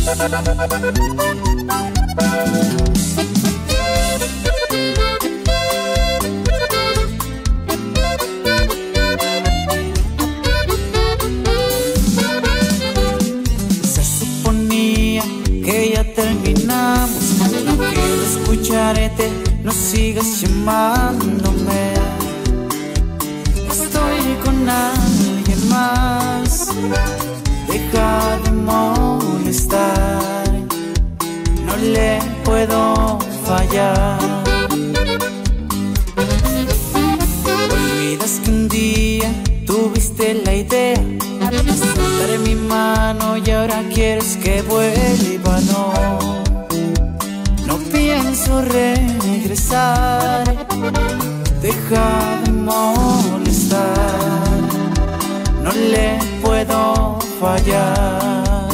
Se suponía que ya terminamos, no quiero escucharte, no sigas llamándome. Estoy con alguien más, deja de molestar, no le puedo fallar. Olvidas que un día tuviste la idea de soltar mi mano y ahora quieres que vuelva. No pienso regresar, deja de molestar, no le puedo fallar.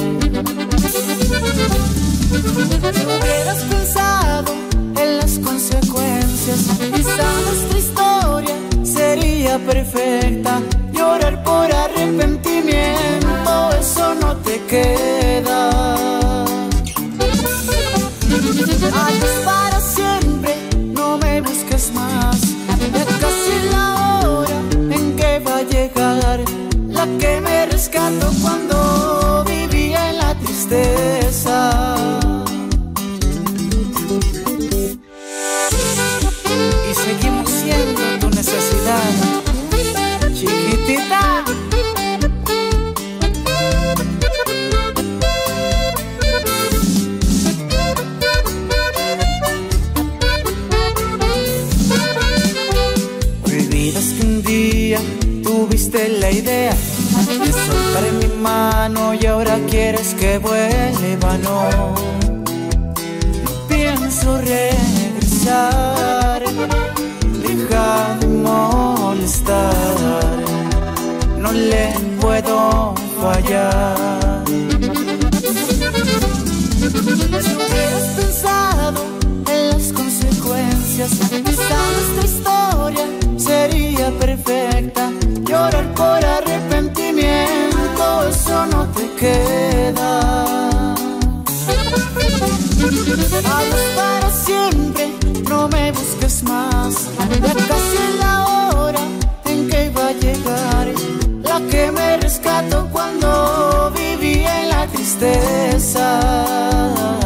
Si hubieras pensado en las consecuencias, quizá nuestra historia sería perfecta. Llorar por arrepentimiento, eso no te queda. Adiós para siempre, no me busques más. Ya casi la hora en que va a llegar la que me rescató cuando vivía en la tristeza. Y seguimos siendo tu necesidad, chiquitita. Olvidas que un día tuviste la idea de soltar mi mano y ahora quieres que vuelva. No pienso regresar, deja de molestar, no le puedo fallar. Si hubieras pensado en las consecuencias, quizá nuestra historia sería perfecta. Llorar por arrepentimiento, eso no te queda. Adiós para siempre, no me busques más. Ya casi es la hora en que iba a llegar la que me rescató cuando vivía en la tristeza.